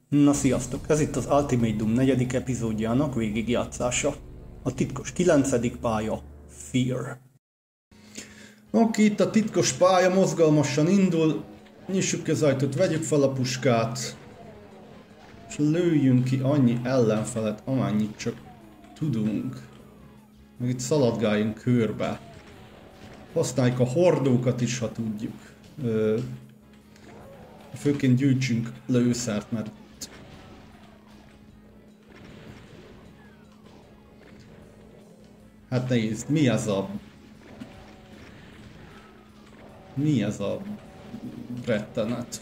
Na sziasztok! Ez itt az Ultimate Doom 4. epizódjának végigjátszása. A titkos 9. pálya, Fear. Oké, itt a titkos pálya mozgalmasan indul. Nyissuk ki az ajtót, vegyük fel a puskát. És lőjünk ki annyi ellenfelet, amennyit csak tudunk. Meg itt szaladgáljunk körbe. Használjuk a hordókat is, ha tudjuk. Főként gyűjtsünk lőszert, mert hát nézd, mi ez a rettenet?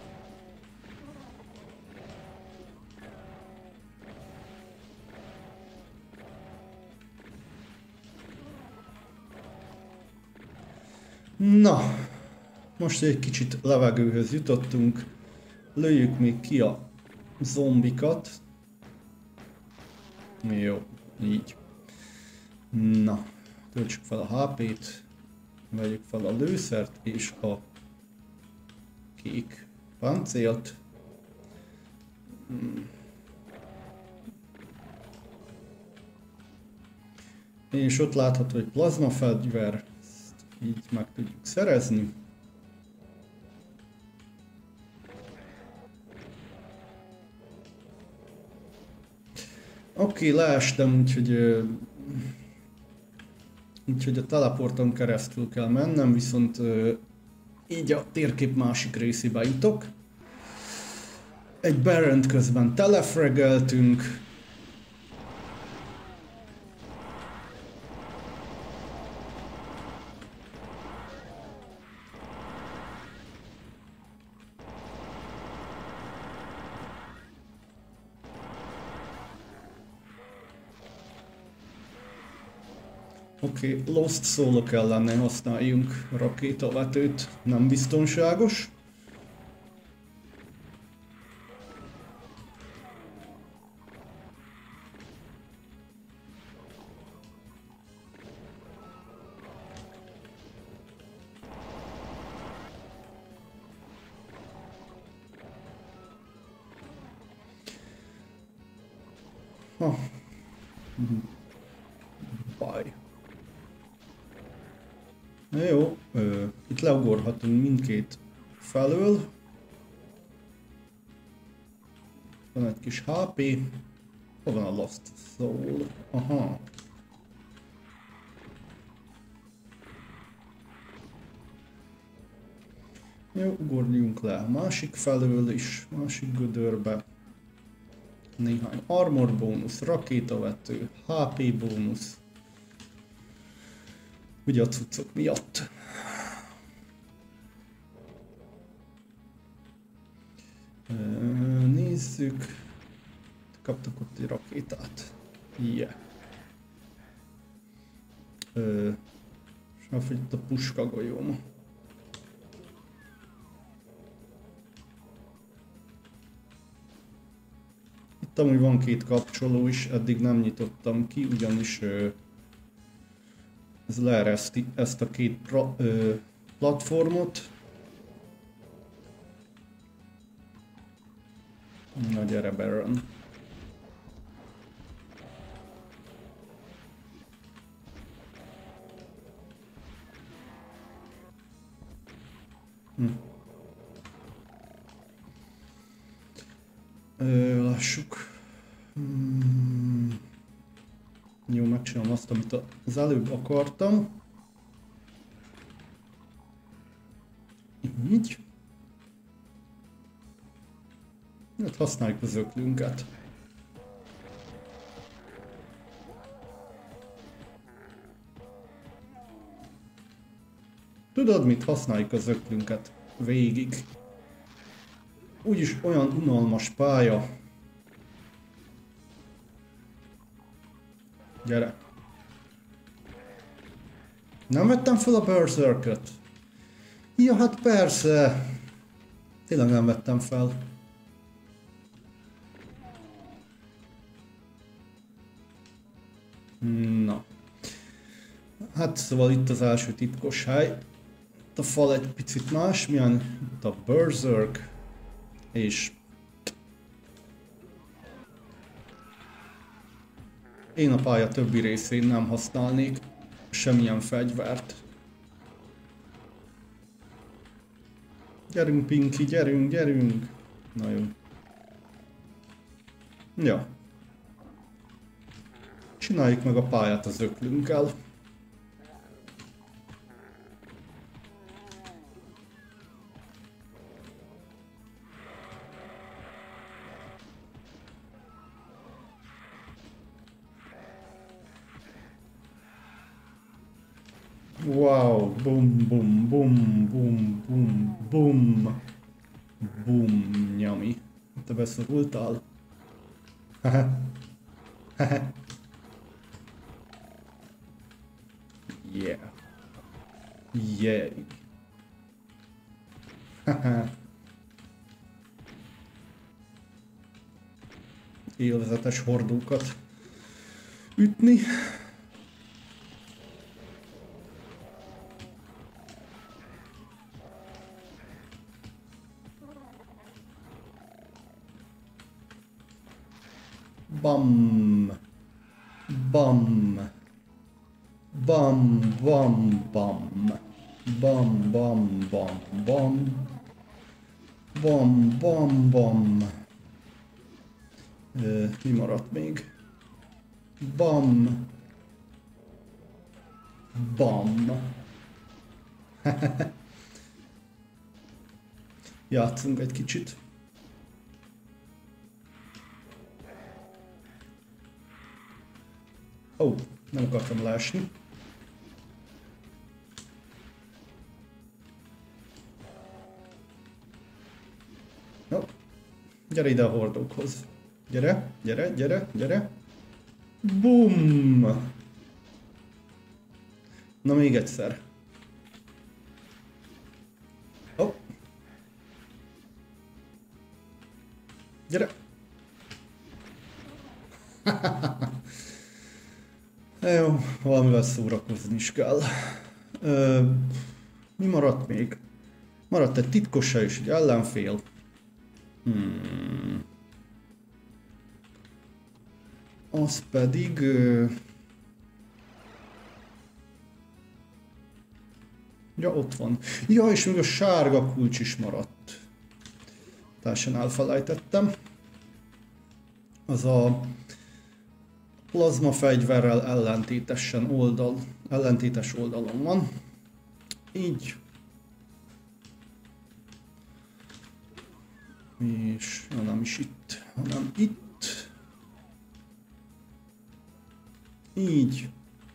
Na, most egy kicsit levegőhöz jutottunk. Lőjük még ki a zombikat. Jó, így. Na, töltsük fel a HP-t, vegyük fel a lőszert és a kék páncélt. És ott látható, hogy plazmafegyver, ezt így meg tudjuk szerezni. Oké, leestem, úgyhogy a teleporton keresztül kell mennem, viszont így a térkép másik részébe jutok. Egy Barrent közben telefregeltünk. Oké, Lost Soul-ok ellen használjunk rakétavetőt, nem biztonságos. Baj. Jó, itt leugorhatunk mindkét felől. Van egy kis HP. Hol van a Lost Soul? Aha. Jó, ugorjunk le a másik felől is, másik gödörbe. Néhány armor bónusz, rakétavető, HP bónusz. Ugye a cuccok miatt. Nézzük. Kaptak ott egy rakétát. Yeah. És elfogyott a puska golyóm. Itt amúgy van két kapcsoló is, eddig nem nyitottam ki, ugyanis ez leereszti ezt a két platformot. Na gyere, Baron. Lássuk. Jó, megcsinálom azt, amit az előbb akartam. Így. Hát használjuk az öklünket. Tudod mit? Használjuk az öklünket végig. Úgyis olyan unalmas pálya. Gyere. Nem vettem fel a Berserköt? Ja, hát persze. Tényleg nem vettem fel. Na. Hát szóval itt az első titkos hely. Itt a fal egy picit más, milyen itt a Berserk. És én a pálya többi részén nem használnék semmilyen fegyvert. Gyerünk, Pinky, gyerünk, gyerünk! Na jó. Ja. Csináljuk meg a pályát az öklünkkel. Wow, bum, bum, bum, bum, bum, bum, bum, nyami. Te beszorultál? Haha. Haha. Yeah. Yeah. Haha. Élvezetes hordókat ütni. Bam, bam, bam, bam, bam, bam, bam, bam, bam, bam, bam, bam. Mi maradt még? Bam, bam. Játszunk egy kicsit. Ó, nem akartam leesni. No, gyere ide a hordókhoz. Gyere, gyere, gyere, gyere. Bum! Na még egyszer. Hopp. Gyere. Jó, valamivel szórakozni is kell. Mi maradt még? Maradt egy titkos hely és egy ellenfél. Az pedig... Ja, ott van. Ja, és még a sárga kulcs is maradt. Teljesen elfelejtettem. Az a plazma fegyverrel ellentétes oldalon van. Így. És nem is itt, hanem itt. Így.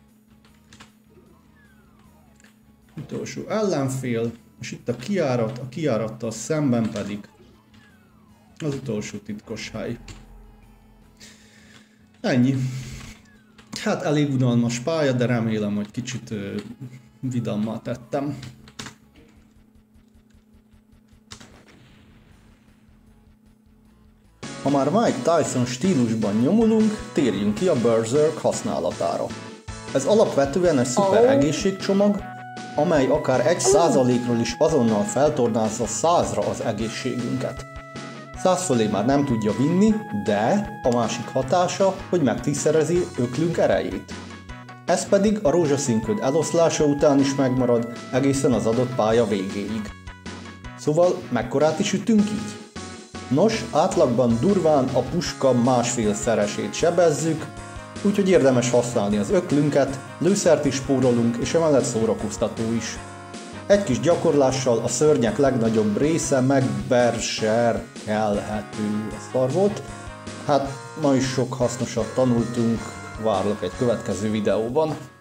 Utolsó ellenfél, és itt a kijárattal szemben pedig az utolsó titkos hely. Ennyi. Hát elég unalmas pálya, de remélem, hogy kicsit vidammá tettem. Ha már Mike Tyson stílusban nyomulunk, térjünk ki a Berserk használatára. Ez alapvetően egy szuper egészségcsomag, amely akár 1%-ról is azonnal feltornázza 100-ra az egészségünket. 100 fölé már nem tudja vinni, de a másik hatása, hogy megtízszerezi öklünk erejét. Ez pedig a rózsaszínköd eloszlása után is megmarad egészen az adott pálya végéig. Szóval mekkorát is ütünk így? Nos, átlagban durván a puska másfélszeresét sebezzük, úgyhogy érdemes használni az öklünket, lőszert is spórolunk, és emellett szórakoztató is. Egy kis gyakorlással a szörnyek legnagyobb része megberserkelhető. Ez szar volt. Hát ma is sok hasznosat tanultunk, várlak egy következő videóban.